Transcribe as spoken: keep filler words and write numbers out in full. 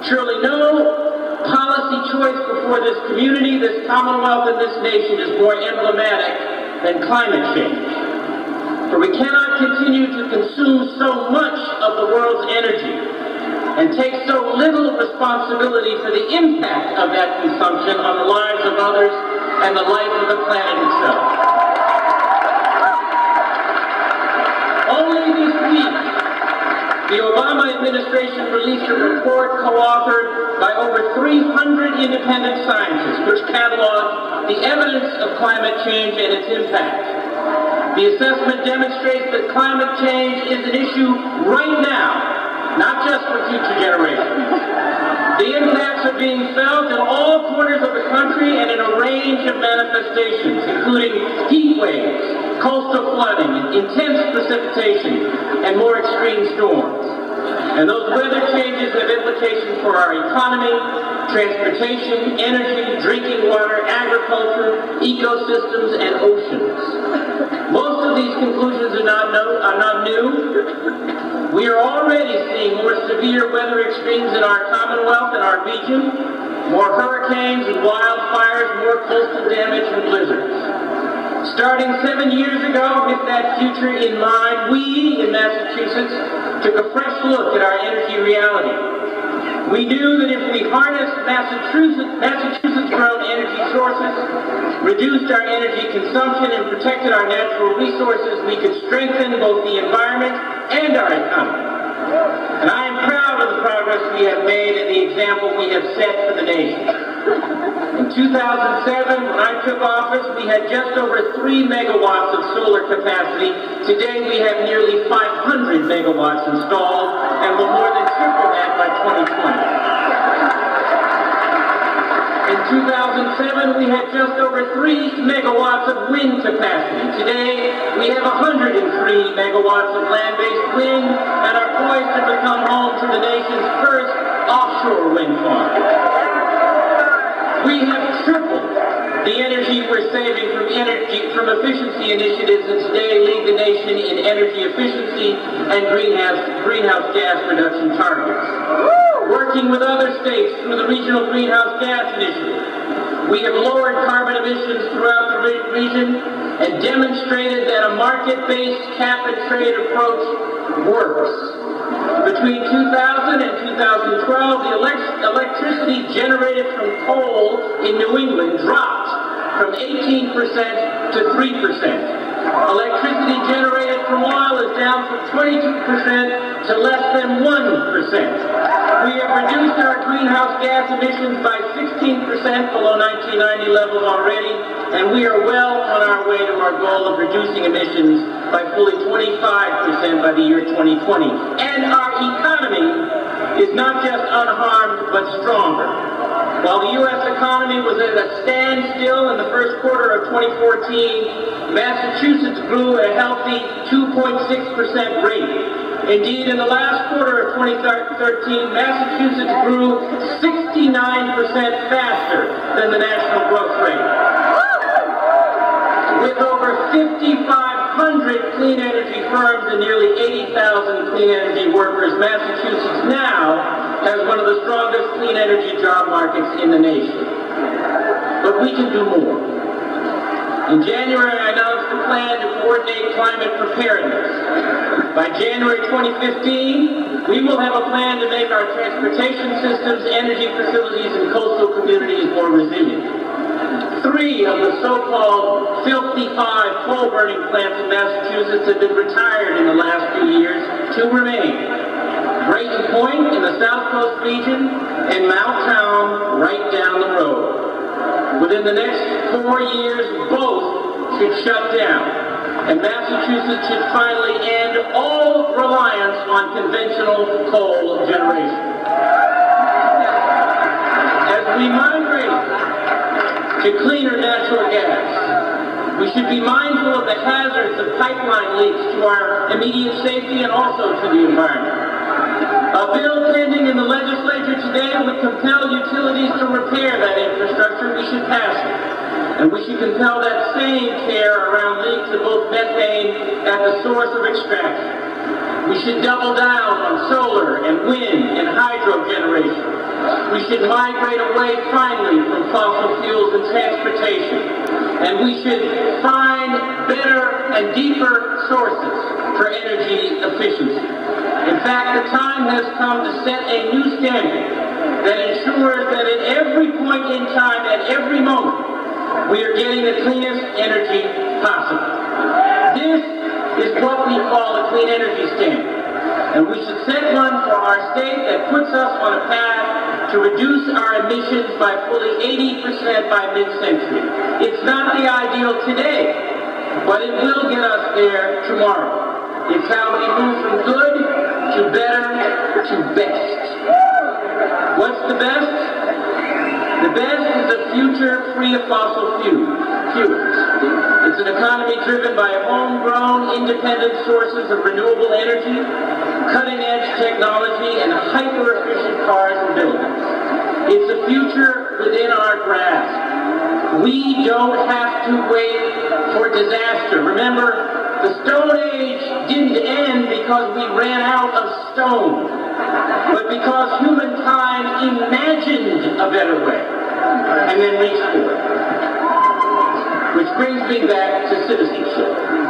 Surely no policy choice before this community, this Commonwealth, and this nation is more emblematic than climate change. For we cannot continue to consume so much of the world's energy and take so little responsibility for the impact of that consumption on the lives of others and the life of the planet itself. Only this week, the Obama administration released a report co-authored by over three hundred independent scientists which cataloged the evidence of climate change and its impact. The assessment demonstrates that climate change is an issue right now, not just for future generations. The impacts are being felt in all corners of the country and in a range of manifestations, including heat waves, coastal flooding, intense precipitation, and more extreme storms. And those weather changes have implications for our economy, transportation, energy, drinking water, agriculture, ecosystems, and oceans. Most of these conclusions are not, no, are not new. We are already seeing more severe weather extremes in our Commonwealth and our region, more hurricanes and wildfires, more coastal damage and blizzards. Starting seven years ago, with that future in mind, we in Massachusetts took a fresh look at our energy reality. We knew that if we harnessed Massachusetts, Massachusetts-grown energy sources, reduced our energy consumption, and protected our natural resources, we could strengthen both the environment and our economy. And I am proud of the progress we have made and the example we have set for the nation. In two thousand seven, when I took office, we had just over three megawatts of solar capacity. Today we have nearly five hundred megawatts installed and will more than triple that by twenty twenty. In two thousand seven, we had just over three megawatts of wind capacity. Today, we have one hundred three megawatts of land-based wind and are poised to become home to the nation's first offshore wind farm. We have tripled the energy we're saving from energy from efficiency initiatives and today lead the nation in energy efficiency and greenhouse, greenhouse gas reduction targets. Working with other states through the Regional Greenhouse Gas Initiative, we have lowered carbon emissions throughout the region and demonstrated that a market-based cap-and-trade approach works. Between two thousand and two thousand twelve, the elect electricity generated from coal in New England dropped from eighteen percent to three percent. Electricity generated from oil is down from twenty-two percent to less than one percent. We have reduced our greenhouse gas emissions by sixteen percent below nineteen ninety levels already, and we are well on our way to our goal of reducing emissions by fully twenty-five percent by the year twenty twenty. And our economy is not just unharmed, but stronger. While the U S economy was at a standstill in the first quarter of twenty fourteen, Massachusetts grew at a healthy two point six percent rate. Indeed, in the last quarter of twenty thirteen, Massachusetts grew sixty-nine percent faster than the national growth rate. With over fifty-five hundred clean energy firms and nearly eighty thousand clean energy workers, Massachusetts now has one of the strongest clean energy job markets in the nation. But we can do more. In January, I announced a plan to coordinate climate preparedness. By January twenty fifteen, we will have a plan to make our transportation systems, energy facilities, and coastal communities more resilient. Three of the so-called filthy five coal-burning plants in Massachusetts have been retired in the last few years. Two remain. Brayton Point in the South Coast region and Mount Town right down the road. Within the next four years, both should shut down, and Massachusetts should finally end all reliance on conventional coal generation. As we migrate to cleaner natural gas, we should be mindful of the hazards of pipeline leaks to our immediate safety and also to the environment. A bill pending in the legislature today would compel utilities to repair that infrastructure. We should pass it. And we should compel that same care around leaks of both methane at the source of extraction. We should double down on solar and wind and hydro generation. we should migrate away finally from fossil fuels and transportation. And we should find better and deeper sources for energy efficiency. In fact, the time has come to set a new standard that ensures that at every point in time, at every moment, we are getting the cleanest energy possible. This is what we call a clean energy standard. And we should set one for our state that puts us on a path to reduce our emissions by fully eighty percent by mid-century. It's not the ideal today, but it will get us there tomorrow. It's how we move from good to better to best. What's the best? The best is a future free of fossil fuels. It's an economy driven by homegrown, independent sources of renewable energy, cutting-edge technology, and hyper-efficient cars and buildings. It's a future within our grasp. We don't have to wait for disaster. Remember, the Stone Age didn't end because we ran out of stone, but because humankind imagined a better way and then reached for it. Which brings me back to citizenship.